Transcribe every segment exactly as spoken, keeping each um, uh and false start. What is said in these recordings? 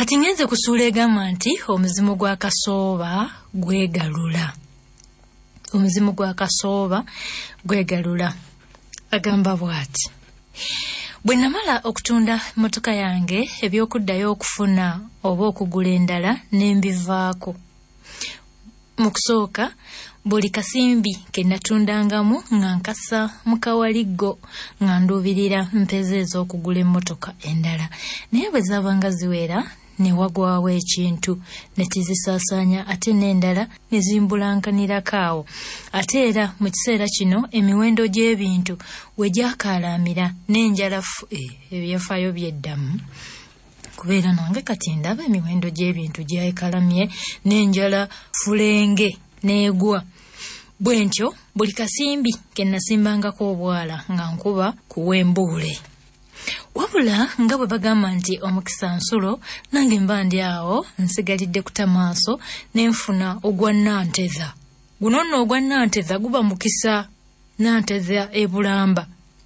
Kati ngenze kusuula egamba nti omuzimu gwa kasooba gwegalula. Omuzimu gwa kasooba gwegalula. Agamba bw'ati. Bwe namala okutunda motoka yange ebyokuddayo okufuna oba okugula endala nembivaako. Mu kusooka buli kasimbi ke natundangamu nga nkasa mu kawaligo nga nduubirira mpeze ez'okugula emmotoka endala. Naye bwe zaabanga ziwera ne wagwawo ekintu ne kizisaasaanya ate n'endala ne zimbulankanirako awo. Ate era mu kiseera kino emiwendo gy'ebintu we gyakaalamira n'enjalafu ebyafaayo byeddamu. Kubeera nange kati ndaba emiwendo gy'ebintu gyayekalamye n'enjala fulenge n'egwa. Bwe ntyo buli kasimbi ke nasimbangako obwala nga nkuba kuwembuule. Wabula nga bwe bagamba nti omukisa nsulo, nange mba ndi awo nsigalidde kuta maaso nenfuna ogwa Nanteza. Guno nno ogwa Nanteza guba mukisa, Nanteza e Bulamba.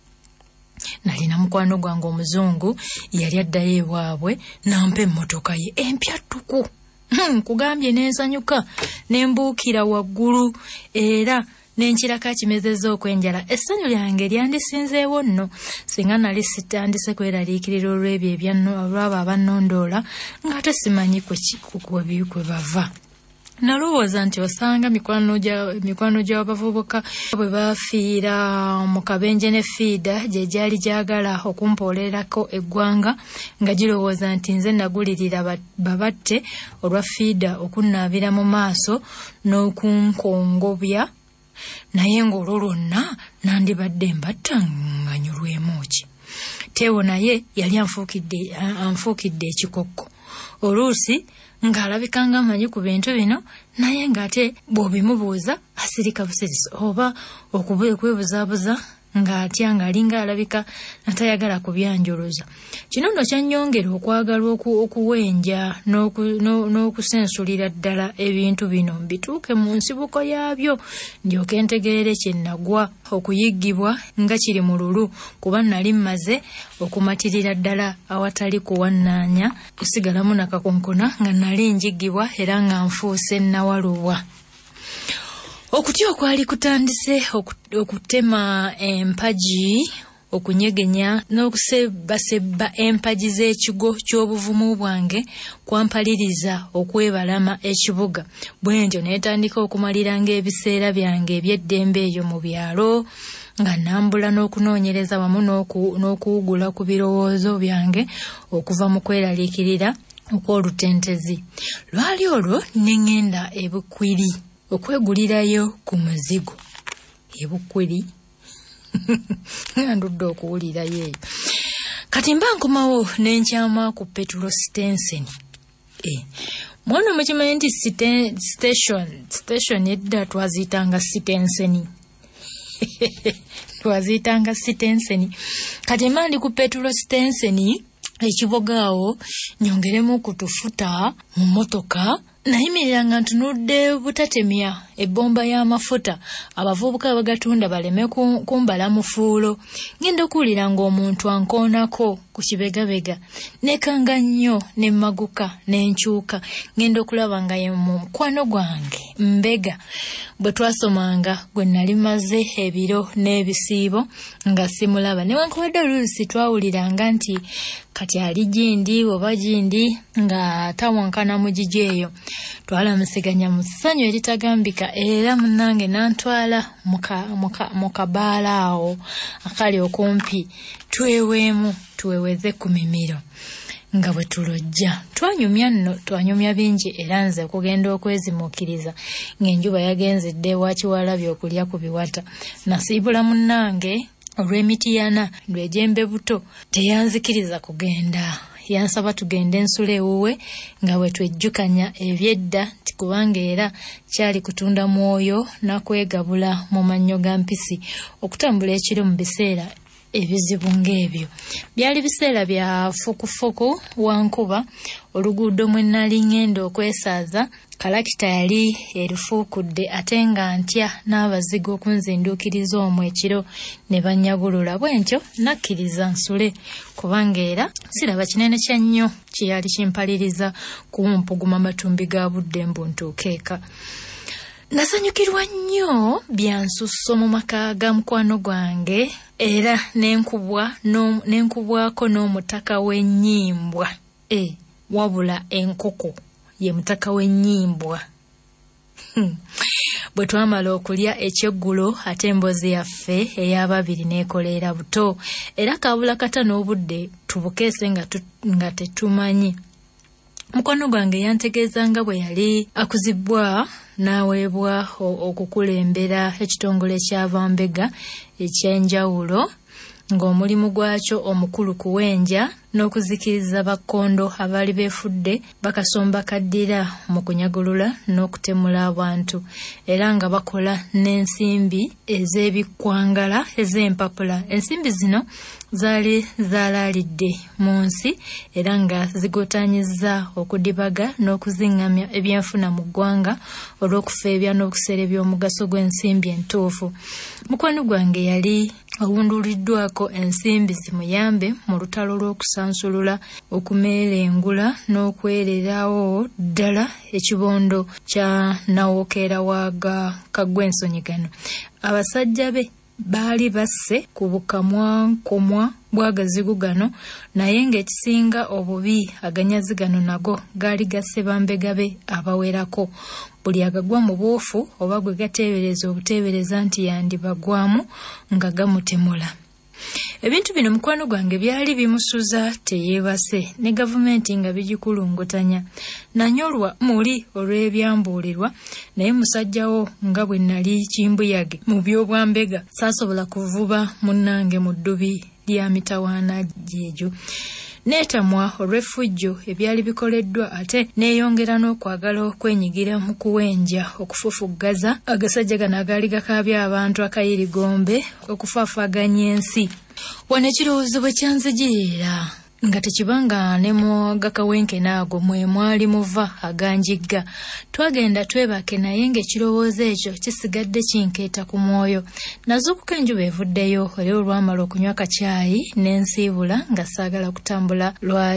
Nalina mukwano gwange omuzungu yali addayo ewaabwe nampa emmotoka ye empya ttuku. Hmm, kugambye nensanyuka nembuukira waggulu era nenkirako kimezezza okwenjala. Essanyu lyange lyandisinzeewo nno singa nali sitandise kweraliikirira olw'ebyo olw'abo abannondoola ng'ate simanyi kwe bava. Nalowooza nti osanga mikwano gy'abavubuka bwe baafiira mu kabenje ne fiida gye gyali gyagala okumpoolerako eggwanga nga girowooza nti nze nagulirira babatte olwa fiida okunnaabira mu maaso n'okunkongobya, naye ng'olwo lwonna nandibadde mbatta nganyulwemu ki. Teewo naye yali anfuukidde ekikokko. Oluusi ng'alabika nga amanyi ku bintu bino, naye ng'ate bw'obimubuuza asirika busirisi oba okwebuzaabuza ng'atya ng'alinga alabika natayagala kubyanjuluza. Kino nno kyannyongera okwagala okuwenja n'okusensulira ddala ebintu bino mbituuke mu nsibuko yaabyo ndyoke ntegeere kye nagwa okuyiggibwa nga kiri mu lulu, kuba nali mmaze okumatirira ddala awatali kuwannaanya kusigalamu nakakonkona nga nali njiggibwa era nga nfuuse nnawalubwa. Okutya okwali kutandise okutema empaji, okunyegenya n'okusebasebba empaji z'ekigo ky'obuvumu bwange kwampaliriza okwebalama ekibuga. Bwe ntyo neetandika okumaliranga ebiseera byange eby'eddembe eyo mu byalo nga nambula n'okunoonyereza wamu n'okuwugula ku birowoozo byange okuva mu kweraliikirira okw'olutentezi. Lwali olwo ne ŋŋenda e Bukwiri okwegulirayo ku muzigo. E Bukwiri ngandudde okuwulirayo eyo. Kati mba nkomawo n'enkyama ku petrol station. Eh, mwana mukimanyi nti station station edda twaziyitanga sitenseni. Twaziyitanga sitenseni. Kati mba ndi ku petrol station ekibogaawo nyongeremu kutufuta mu motoka. Nayimirira nga ntunudde butatemya ebbomba y'amafuta abavubuka abagatunda baleme kumbala mufuulo. Ngenda okuwulira ng'omuntu ankoonako ku kibegabega nekanga nnyo ne mmaguka n'enkyuka. Ngenda okulaba nga ye mu mukwano gwange mbega bwe twasomanga gwe nali maze ebiro n'ebisiibo nga simulaba. Newankubadde oluusi twawuliranga nti kati ali gindi oba gindi nga tawankana mu gigi eyo. Twalamusiganya mu ssanyu eritagambika era munnange nantwala mu kabaala awo akali okumpi tweweemu tuweweze ku mimiro. Nga bwe tulojja twanyumya nno twanyumya bingi era nze okugenda okwezimuukiriza ng'enjuba yagenzedde wakiwalabye okulya ku biwata. Nasiibula munnange olw'emitiyana lw'ejembe buto teyanzikiriza kugenda. Yansaba tugende ensula ewuwe nga bwe twejjukanya ebyedda nti kubanga era kyali kutunda mwoyo nakwegabula mu mannyo ga mpisi okutambula ekiro mu biseera ebizibu ng'ebyo. Byali biseera bya fukufuku wankuba, oluguudo mwe nnali ngenda okwesaaza kalakita yali erufuukudde ate nga ntya n'abazigo okunzinduukiriza omwo ekiro ne banyabulula. Bwentyo nakkiriza nsule kubanga era siraba kinene kya nnyo kyeyali kimpaliriza kuwumpuguma matumbi ga budde mbu ntuukeeka. Nasanyukirwa nnyo byansusso mu maka ga mukwano gwange era nenkubwa no, nenkubwako n'omutaka w'ennyimbwa. E, wabula enkoko ye mutaka w'ennyimbwa. Bwe twamala okulya ekyeggulo ate emboozi yaffe ey'ababiri n'ekoleera buto era kabula kata n'obudde tubukeese nga, tu, nga tetumanyi. Mukwano gwange yantegeezanga bwe yali akuzibwa n'aweebwa okukulembera ekitongole kya Bambega ekyenjawulo ng'omulimu gwakyo omukulu kuwenja n'okuzikiriza bakkondo abaali beefudde bakasomba kaddira mu kunyagulula n'okutemula abantu era nga bakola n'ensimbi ez'ebikwangala ez'empapula. Ensimbi zino zaali zaalaalidde mu nsi era nga zigotaanyizza okudibaga n'okuzingamya ebyenfuna mu ggwanga olw'okufeebya n'okuserebya omugaso gw'ensimbi entuufu. Mukwano gwange yali awunduliddwako ensimbi zimuyambe mu lutalo lw'okusansulula, okumeerengula n'okwererawo ddala ekibondo kya Nawokeera waaga Kagwensonyi-gano. Abasajja be baali basse ku bukamwankomwa bw'agazigu gano naye ng'ekisinga obubi aganyazi gano nago gaali gasse Bambega be abawerako. Buli agagwa mu bwofu oba gwe gateebereza obuteebereza nti yandibagwamu nga gamutemula. Ebintu bino mukwano gwange byali bimusuza teyeebase ne gavumenti nga bigikulungutanya. Nanyolwa muli olw'ebyambuulirwa naye musajjawo nga bwe nali kimbuyage mu by'obwambega saasobola kuvuba munnange mu ddubi lya mitawaana gyejo. Neetamwa olw'effujjo ebyali bikoleddwa ate neeyongera n'okwagala okwenyigira mu kuwenja okufufuggaza agasajja gano agaali gakaabya abantu akayirigombe okufaafaganya ensi. Wano ekirowoozo bwe kyanzijirira nga tekibanga ne mu gakawenke naago mwe mwali muva aganjigga. Twagenda twebake naye ng'ekirowoozo ekyo kisigadde kinkeeta ku mwoyo. Nazuukuka enjuba evuddeyo era olwamala okunywa kacaayi n'ensiibula nga saagala kutambula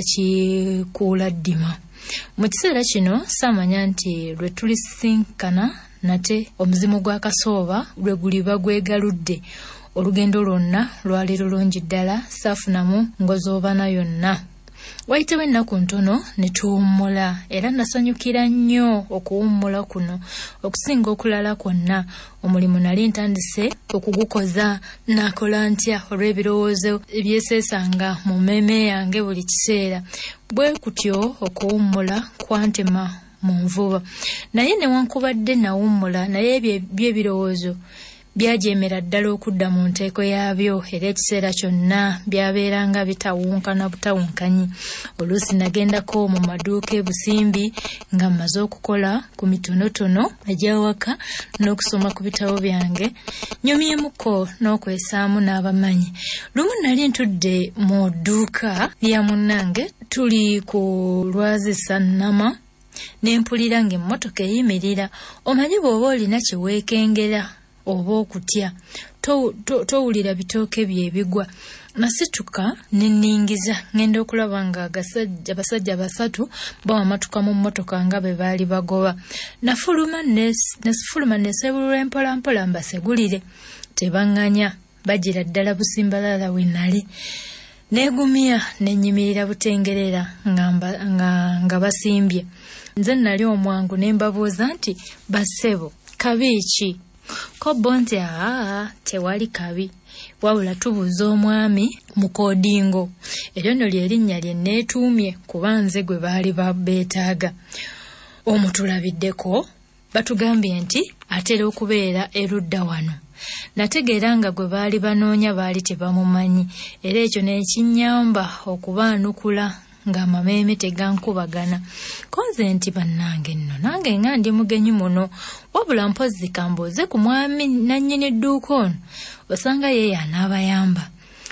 lwakikuula ddima. Mu kiseera kino saamanya nti lwe tulisinkana nate omuzimu gwa Kasooba lwe guliba gwegaludde. Olugendo lwonna lwali lulungi ddala saafunamu ngozoobana yonna. Wayitewo ennaku ntono ne tuwummula era nasanyukira nnyo okuwummula kuno okusinga okulala kwonna. Omulimu nali ntandise okugukoza nakola ntya olw'ebirowoozo ebyeseesanga mu mmeeme yange buli kiseera. Bwe kutyo okuwummula kwantema mu nvuba naye newankubadde nawummula naye by'ebirowoozo byajeemera ddala okudda mu nteeko yaabyo era ekiseera kyonna byabeeranga bitawunkana butawunkanyi. Oluusi nagendako mu maduuka ebusimbi nga mmaze okukola ku mitonotono egy'awaka n'okusoma ku bitabo byange nyumyemuko n'okwesaamu n'abamanyi. Lumu nali ntudde mu dduuka lya munnange tuli ku lwazisa nnama n'empulira ng'emmotoka eyimirira. Omanyi bw'oba olina kye weekengera oba okutya towulira bitooke bye bigwa. Nasituka ne nningiza ngenda okulaba nga abasajja basatu bawamatuka mu mmotoka nga bwe baali bagoba. Nafuluma nesifuluma nesebulula empolampola mbasegulire. Tebaŋŋanya bagira ddala busimbalala we nali. Neegumya nenyimirira butengerera nga, nga, nga basimbye. Nze nali omwangu ne mbabuuza nti basebo kabi ki? Kobbo nti aa tewali kabi wabula tubuuza omwami mu koodingo. Eryo nno lye linnya lye neetuumye kuba nze gwe baali babeetaaga. Omutulabiddeko batugambye nti atera okubeera erudda wano. Nategeera nga gwe baali banoonya baali tebamumanyi era ekyo nekinnyamba okubaanukula ng'amameeme tegankubagana. Konze nti bannange nno nange nga ndi mugenyi muno wabula mpozzi kambuuze ku mwami nannyini dduuka ono osanga ye y'anaabayamba.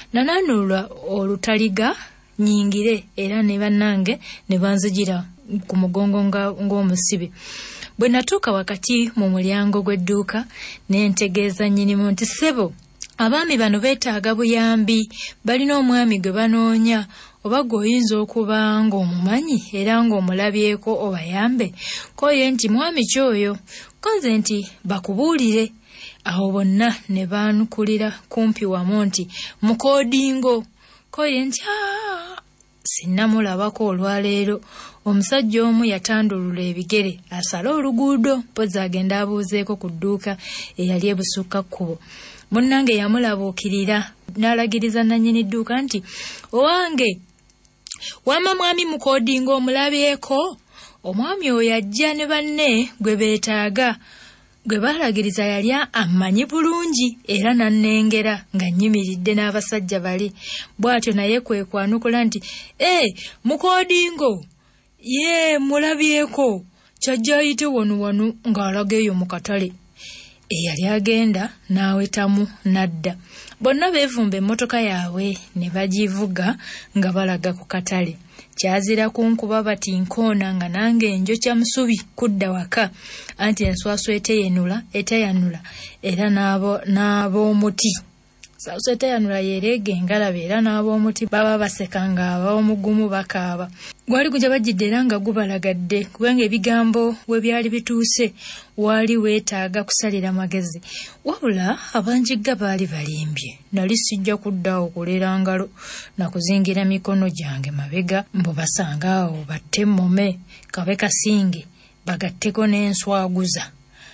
nananulwa olutaliga nyingire era ne bannange ne banzigira ku mugongo ng'omusibe. Bwe natuuka wakati mu mulyango gw'edduuka ne ntegeeza nnyinimu nti ssebo, abaami bano beetaaga buyambi, balina omwami gwe banoonya, oba gwe oyinza okuba ng'omumanyi era ng'omulabyeko obayambe. Koye nti mwami kyoyo, konze nti bakubuulire. Awo bonna ne baanukulira kumpi wamu nti mukoodingo. Koye nti aa sinnamulabako olwaleero. Omusajja omu yatandulula ebigere asala oluguudo mpozi agenda abuuzeeko ku dduuka eyali ebusukka kkubo. Munnange yamulabuukirira n'alagiriza nannyini dduuka nti owange wama mwami mukoodingo omulabyeko. Omwami oyo ajja ne banne gwe beetaaga, gwe baalagiriza yali amanyi bulungi era nannengera nga nnyimiridde n'abasajja bali. Bw'atyo naye kwe kwanukula nti ee mukoodingo ye mulabyeko, kyajja ayite wano wano ng'alaga eyo mu katale. Eyali agenda n'awetamu n'adda. Bonna beevumba emmotoka yaabwe ne bagivuga nga balaga ku katale. Kyazira kunkuba bati nkoona nga nange enjokya musubi kudda waka, anti enswaswa eteyenula eteyanula era n'abo n'ab'omuti. Enswaswa eteyanula yereega engalabe era n'ab'omuti baba baseka nga ab'omugumu bakaaba. Gwali gujja bajjidde era nga gubalagadde kubanga ebigambo we byali bituuse waali weetaaga kusalira magezi. Wabula abanjigga baali balimbye. Nali sijja kudda okulera ngalo na kuzingira mikono gyange mabega mbu basanga awo batte mmome kabe kasinge bagatteko n'enswaguza.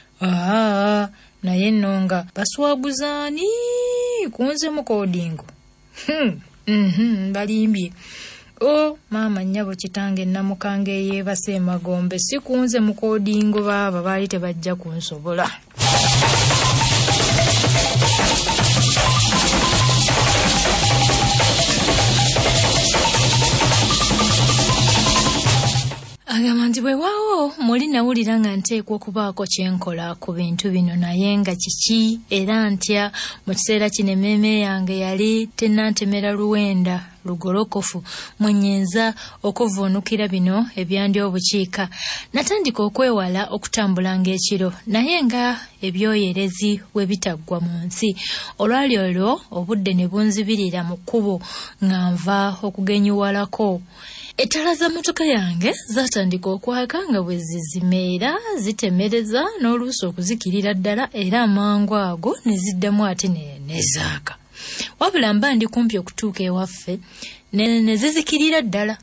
Aa naye nno nga baswaguzaani kunze mukoodingo. Hmm. Mhm, balimbye. O maama nnyabo kitange namukange yeebase emagombe, si kunze mukoodingo baaba baali tebajja kunsobola. Agamba nti bwe waawo muli nawulira nga nteekwa okubaako kyenkola ku bintu bino naye nga kiki era ntya. Mu kiseera kino emmeeme yange yali tennantemera luwenda lugolokofu mwenyenza okuvuunukira bino ebyandi obukiika. Natandika okwewala okutambulanga ekiro naye nga ebyoyerezi we bitaggwa mu nsi. Olwali olwo obudde ne bunzibirira mu kkubo nga nva okugenyuwalako. Ettala za mmotoka yange zatandika okwaka nga bwe zizimeera zitemereza n'oluusi okuzikirira ddala era amangu ago ne ziddamu ate ne zaaka. Wabula mba ndi kumpi okutuuka ewaffe ne zizikirira ddala.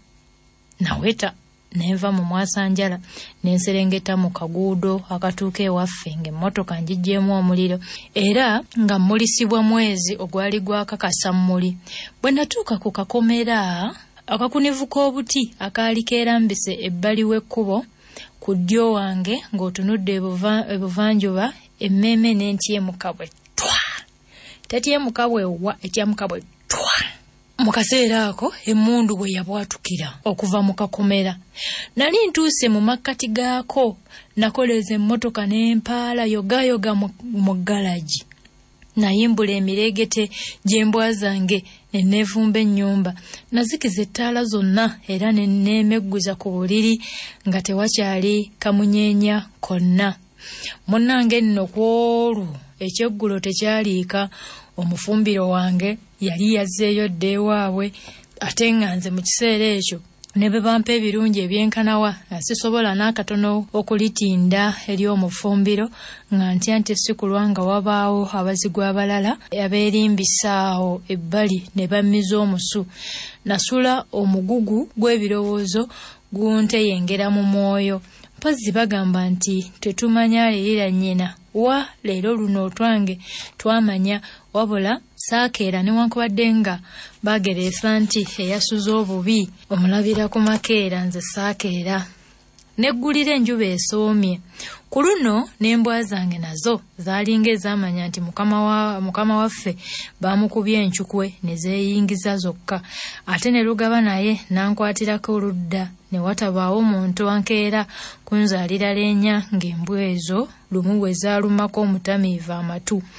Naweta nenva mu mwasanjala nenserengeta mu kaguudo akatuuka ewaffe ng'emmotoka ngiggyeemu omuliro era nga mmulisibwa mwezi ogwali gwakakasa mmuli. Bwe natuuka ku kakomera akakunivu k'obuti akaali keerambise ebbali w'ekkubo ku ddyo wange ng'otunudde ebuvanjuba emmeeme n'entyemuka bwe twa. Tetyemuka bwe wa etyemuka bwe twa. Mu kaseera ako emmundu bwe yabwatukira okuva mu kakomera. Nali ntuuse mu makkati gaako nakoleza emmotoka n'empaala yogayoga mu galagi. Nayimbula emireegete gy'embwa zange ne neevumba ennyumba. Nazikiza ettaala zonna era ne neemegguza ku buliri nga tewakyali kamunyeenya konna. Munnange nno kwolwo ekyeggulo tekyaliika. Omufumbiro wange yali yazzeeyo dda ewaabwe ate nga nze mu kiseera ekyo ne bwe bampa ebirungi ebyenkanawa sisobola n'akatono okulitinda eri omufumbiro nga ntya nti si kulwa nga wabaawo abazigwa abalala abeerimbisaawo ebbali ne bammiza omusu. Nasula omugugu gw'ebirowoozo gunteyengera mu mwoyo. Mpozzi bagamba nti tetumanya alirira nnyina wa leero luno otwange twamanya wabula saakeera newankubadde nga bagereesa nti eyasuza obubi omulabira ku makeera nze saakeera. Neggulira enjuba esoomye. Ku luno n'embwa zange nazo zaalinga ezamanya nti mukama wa mukama waffe baamukubye enkyukwe ne zeeyingiza zokka. Ate ne lugaba naye nankwatirako oludda ne watabaawo muntu ankeera kunzaalira leenya ng'embwa ezo lumu bwe zaalumako omutamiiva amatu.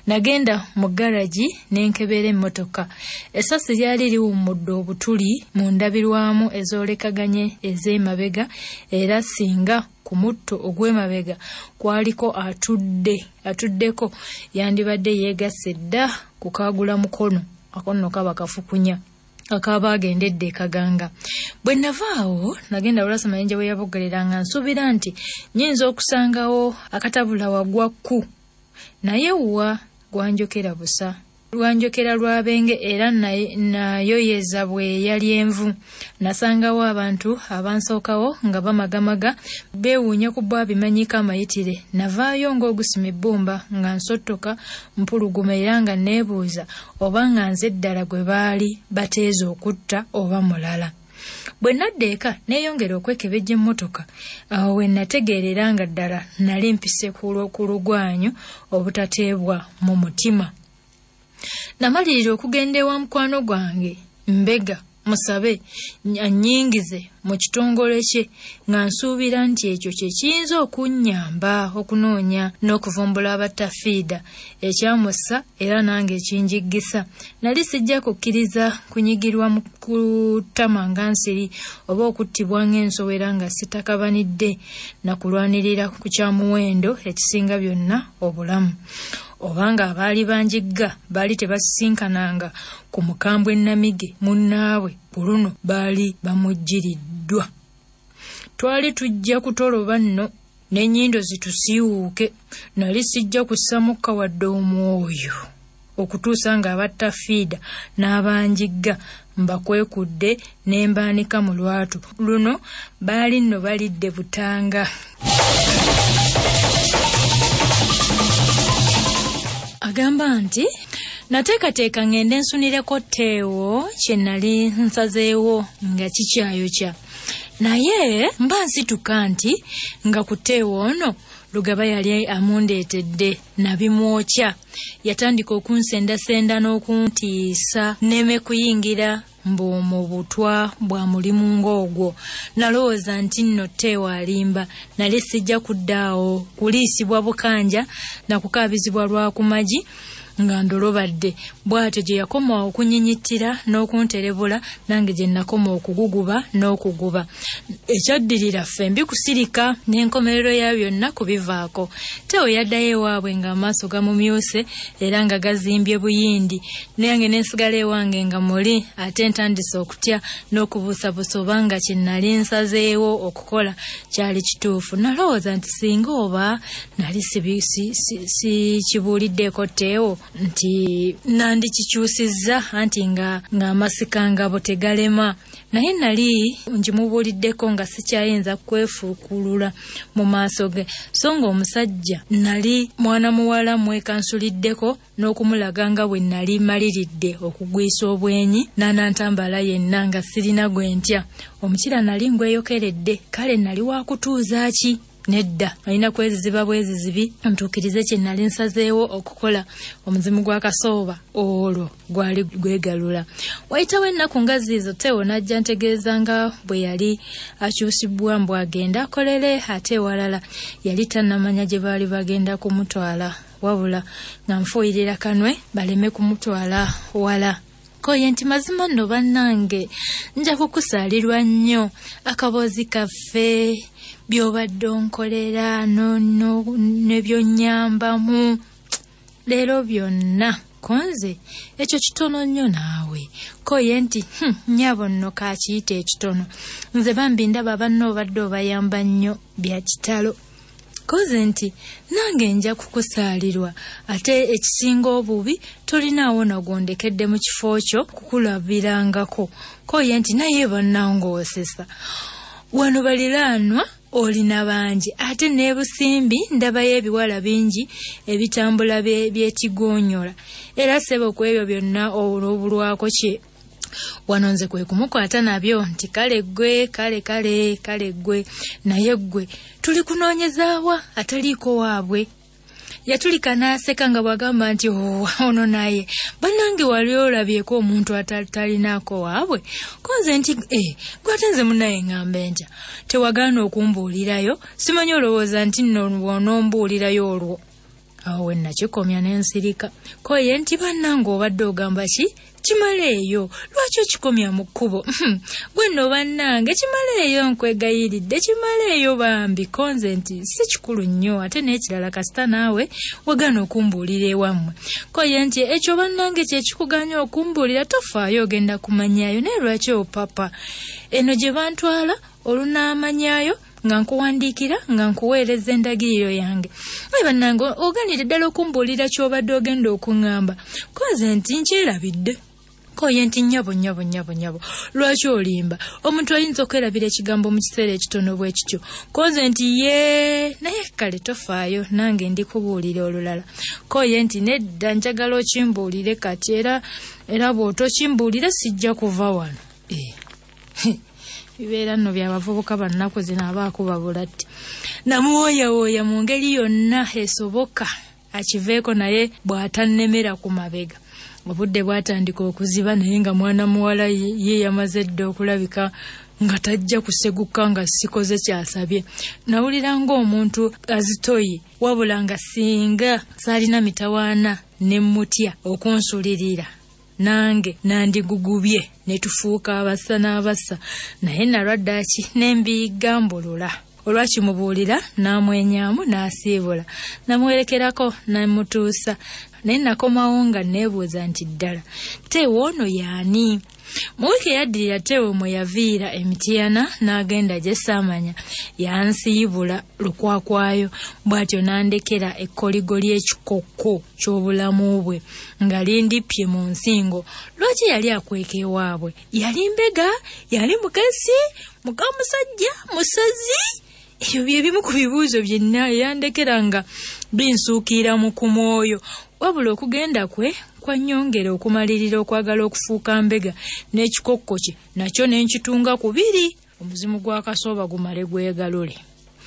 Nagenda mu garaji nenkebera emmotoka. Essasi lyali liwummudde obutuli mu ndabirwamu ezolekaganye ez'emabega era singa ku mutto ogw'emabega kwaliko atudde atuddeko yandibadde yeegasse dda ku kaagula mukono akono kaba kafukunya akaba agendedde kaganga. Bwe navaawo nagenda Olwasa Mayinja we yabogerera nga nsuubira nti nnyinza okusangawo akatabula wagwakku naye wa gwanjokera busa lwanjokera lwabenge era nayoyeza bwe yali envu. Nasangawo abantu abansookawo nga bamagamaga beewuunya ku bwa bimanyika amayitire. Navaayo ng'ogusima ebbumba nga nsottoka mpuluguma era nga neebuuza oba nga nze ddala gwe baali bateeza okutta oba mulala. Bwe nadda eka neeyongera okwekebejja emmotoka. Awo we nategeerera nga ddala nali mpise ku lugwanyu obutateebwa mu mutima. Namalirira okugenda ewa mukwano gwange Mbega musabe annyingize mu kitongole kye nga nsuubira nti ekyo kye kiyinza okunnyamba okunoonya n'okuvumbula abattafiida ekyamussa era nange ekinjiggisa. Nali sijja kukkiriza kunyigirwa mu kutamanga nsiri oba okuttibwa ng'ensowera nga sitakabanidde na kulwanirira ku kyamuwendo ekisinga byonna obulamu. Obanga abaali banjigga baali tebasisinkananga ku mukambwe Namige munnaabwe buluno baali bamujjiriddwa. Twali tujja kutoloba nno n'ennyindo zitusiiwuuke. Nali sijja kussa mukka wadde omwoyo okutuusa nga abattafiida n'abanjigga mbakwekudde ne mbaanika mu lwatu luno baali nno balidde butanga. Agamba nti nateekateeka ngende nsunireko Teewo kye nali nsazeewo nga kikyayokya. Naye mba nsituka nti nga ku Teewo ono Lugaba yali amundeetedde nabimwokya. Yatandika okunsendasenda n'okuntiisa neme kuyingira mbu mu butwa bwa mulimu ng'ogwo. Nalowooza nti nno Teewo alimba. Nali sijja kuddaawo kuliisibwa bukanja na kukaabizibwa lwa ku magi nga ndolobadde. Bw'atyo gye yakoma okunyinyittira n'okunterebula nange gye nakoma okuguguba n'okuguba. Ekyaddirira ffembi kusirika n'enkomerero ya byonna kubivaako. Teewo yaddayo ewaabwe ng'amaaso gamumyuse era nga gazimbye buyindi. Nange n'ensigala ewange nga muli ate ntandise okutya n'okubuusabuusa oba nga kye nali nsazeewo okukola kyali kituufu. Nalowooza nti singa oba nali sikibuuliddeeko Teewo nti nandikikyusizza anti nga ng'amasika ngabo tegalema. Naye nali ngimubuuliddeko nga sikyayinza kwefuukulula mu maaso ge, so nga omusajja nali mwana muwala mwekansuliddeko n'okumulaga nga bwe nali maliridde okugwisa obwenyi n'anantambala yenna nga sirina gwe ntya. Omukira nali ngweyokeredde, kale nali wakutuuza ki? Nedda, alina kweziziba bwezizibi ntuukirize kye nali nsazeewo okukola. Omuzimu gwa Kasooba olwo gwali gwegalula. Wayitawo ennaku nga ziizo Teewo n'ajja ntegeeza nga bwe yali akyusibwa mbu agenda akolere ate ewalala. Yali tannamanya gye baali bagenda kumutwala wabula nga nfuuyirira kanwe baleme kumutwala wala. Koye nti mazima nno bannange nja kukusaalirwa nnyo akaboozi kaffe by'obadde onkolera ne by'onnyambamu leero byonna konze ekyo kitono nnyo naawe. Koye nti hm, nnyabo nno kaakiyita ekitono. Nze bambi ndaba banno obadde obayamba nnyo bya kitalo. Koze nti nange nja kukusaalirwa ate ekisinga obubi tolinaawo nagondekedde mu kifo kyo kukulabirangako. Koye nti naye bannangoosesa wano baliraanwa olina bangi ate n'ebusimbi ndabayo ebiwala bingi ebitambula byetigonyola era sebo ku ebyo byonna olwobulwako kye wano nze kwe kumukwata nabyo nti kale gwe kale kale kale gwe naye gwe tuli kunoonyezaawa ataliiko waabwe. Yatulika n'aseka nga bwagamba nti ono naye bannange wali olabyeko omuntu atalinaako waabwe. Konze nti eh gwate nze munaye ngamba enja tewagaana okumbuulirayo, simanyi olowooza nti nno woonombuulirayo olwo. awo we nakikomya n'ensirika. Ko ye nti bannange obadde ogamba ki? Kimaleeyo lwaki okikomya mu kkubo? Gwe nno bannange kimaleeyo nkwegayiridde kimaleeyo bambi konze nti si kikulu nnyo ate n'ekirala kasita naawe wagana okumbuulira ewammwe. Ko ye nti ekyo bannange kye kikuganya okumbuulira tofaayo ogenda kumanyaayo naye lwaki opapa eno gye bantwala olunaamanyayo nga nkuwandiikira nga nkuweereza endagiriro yange. Ayi bannange oganire ddala okumbuulira ky'obadde ogenda okuŋŋamba konze nti nkyerabidde. Ko ye nti nnyabo nnyabo nnyabo nnyabo lwaki olimba? Omuntu ayinza okwerabira ekigambo mu kiseera ekitono bwe kityo. Konze nti ye naye kale tofaayo nange ndikubuulira olulala. Ko ye nti nedda njagala okimbuulire kati era era bw'otokimbuulire sijja kuva wano. Eh. Bibeera nno by'abavubuka bannaku zino abaakuba bulatti. Namuwooyawooya mu ngeri yonna esoboka akiveeko naye bw'atannemera ku mabega. Obudde bwatandika okuziba naye nga mwana muwala ye yamaze dda okulabika nga tajja kuseguka nga sikoze kyasabye. Nawulira ng'omuntu azitoyi wabula nga singa saalina mitawaana ne mmutya okunsulirira nange nandigugubye ne tufuuka abassa n'abassa naye nalwadda ki n'embigambulula. Olwakimubuulira n'amwenyaamu n'asiibula namuwerekerako namutuusa naye nakomawo nga neebuuza nti ddala Teewo ono y'ani? Mu wiiki eyaddirira Teewo mwe yaviira Emityana n'agenda gye saamanya yansiibula lukwakwayo bw'atyo n'andekera ekkoligoli ekikokko ky'obulamu bwe nga lindippye mu nsingo. Lwaki yali akweka ewaabwe? Yali mbega? Yali mukasi? Mukamusajja? Musazi? Ebyo bye bimu ku bibuuzo byenna yandekera nga binsuukira mu kumwoyo. Wabula okugenda kwe kwannyongera okumalirira okwagala okufuuka mbega n'ekikokko kye nakyo n'enkitunga kubiri omuzimu gwa Kasooba gumale gwegalule.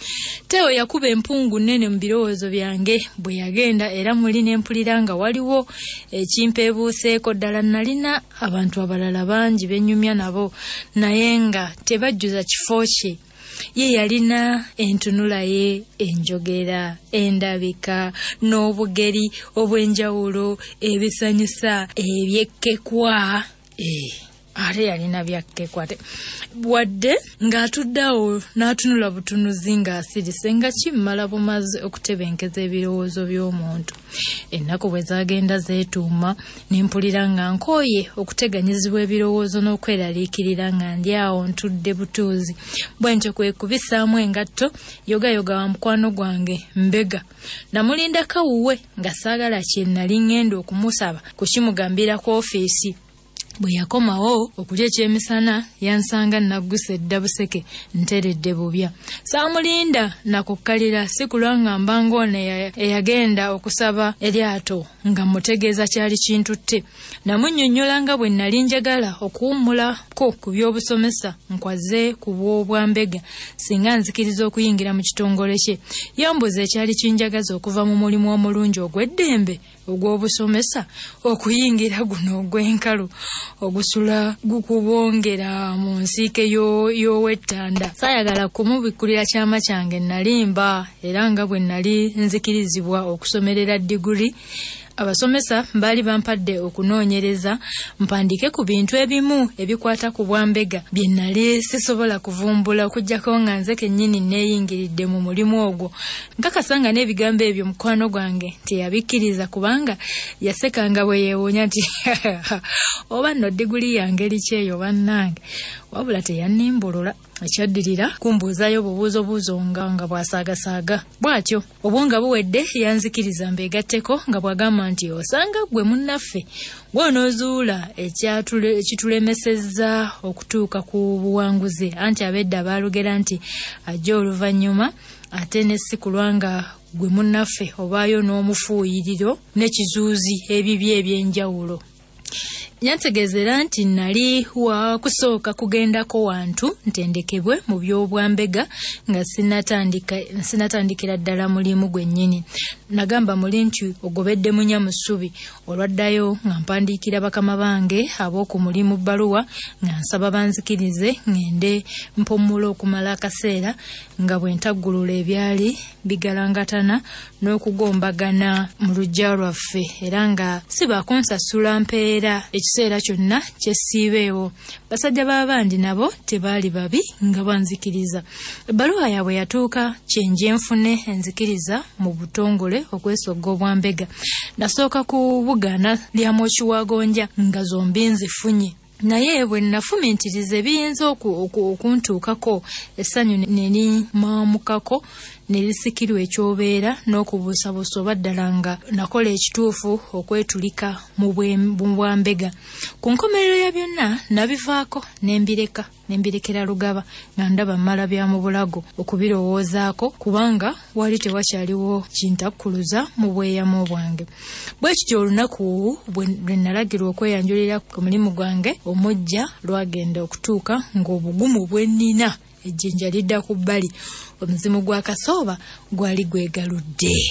Teewo yakuba empungu nnene mu birowoozo byange bwe yagenda era muli n'empulira nga waliwo ekimpeebuuseeko ddala. Nalina abantu abalala bangi bennyumya nabo naye nga tebajjuza kifo kye. Ye yalina entunula ye, enjogera, endabika n'obugeri obw'enjawulo ebisanyusa ebyekkekwa. Eh, ate yalina byakkekwa te wadde ng'atuddeawo n'atunula butunuzi ng'asirise nga kimmala bumaze okutebenkeza ebirowoozo by'omuntu. Ennaku bwe zaagenda zeetuuma nempulira nga nkooye okuteganyizibwa ebirowoozo n'okweraliikirira nga ndi awo ntudde butuuzi. Bwe ntyo kwe kubisaamu engatto yogayoga wa mukwano gwange mbega. Namulinda kawuwe nga saagala kye nali ngenda okumusaba kukimugambira ku ofiisi. Bwe yakomawo okulya ekyemisana yansanga nagguse eddabuseke nteredde bubya. Saamulinda nakukkalira si kulwa ngamba ng'ono eyagenda okusaba eryato nga mutegeeza kyali kintutte. Namunnyonnyola nga bwe nali njagala okuwummulako ku by'obusomesa nkwaze ku bw'obwambega singa nzikiriza okuyingira mu kitongole kye. Yambuza ekyali kinjagaza okuva mu mulimu omulungi ogw'eddembe ogw'obusomesa okuyingira guno ogw'enkalu ogusula gukubongera mu nsiike y'owettanda. Saayagala kumubikkulira kyama kyange nalimba era nga bwe nali nzikirizibwa okusomerera diguli. Abasomesa baali bampadde okunoonyereza mpandiike ku bintu ebimu ebikwata ku bwambega bye nali sisobola kuvumbula okuggyako nga nze kennyini neeyingiridde mu mulimu ogwo. Nkakasa nga n'ebigambo ebyo mukwano gwange teyabikkiriza kubanga yasekanga bwe yeewuunya nti oba nno diguli ya ngeri ki eyo bannange, wabula teyannimbulula. Ekyaddirira kumbuuzayo bubuuzobuuzo nga nga bw'asaagasaaga bw'atyo. Obwo nga buwedde yanzikiriza mbeegatteko nga bw'agamba nti osanga ggwe munnaffe gw'onoozuula ekitulemesezza okutuuka ku buwanguzi anti ab'edda baalugera nti ajja oluvannyuma ate ne si kulwa nga gwe munnaffe obaayo n'omufuuyiriro n'ekizuuzi ebibi eby'enjawulo. Yantegeezera nti nali wa kusooka kugendako wantu ntendekebwe mu by'obwambega nga sinatandika sinatandikira ddala mulimu gwennyini. nagamba muli nti ogobedde munya musubi olwaddayo nga mpandiikira bakama bange ab'oku mulimu bbaluwa nga nsaba banzikirize ngende mpumula okumala akaseera nga bwe ntaggulula ebyali bigalangatana n'okugombagana mu luggya lwaffe era nga si bakunsasula mpeera ekiseera kyonna kye siibeewo. Basajja b'abandi nabo tebaali babi nga banzikiriza. Ebbaluwa yaabwe yatuuka kyenje nfune enzikiriza mu butongole okwesogga obwambega. Nasooka ku bugaana lya Mokiwagonja nga zombi nzifunye. Naye bwe nafumintiriza ebiyinza okuntuukako essanyu neri maamukako nerisikirwa ekyobeera n'okubuusabuusa oba ddala nga nakola ekituufu okwetulika mu bwambega. Ku nkomerero ya byonna nabivaako nembireka nembirekera lugaba nga ndaba mmala bya mu bulago okubirowoozaako kubanga wali tewakyaliwo kintakkuluza mu bweyamo bwange. Bwe kityo olunaku bwe nalagirwa okweyanjulira ku mulimu gwange omujja lwagenda okutuuka ng'obugumu bwe nnina ejjinja lidda ku bbali, omuzimu gwa Kasooba gwali gwegaludde.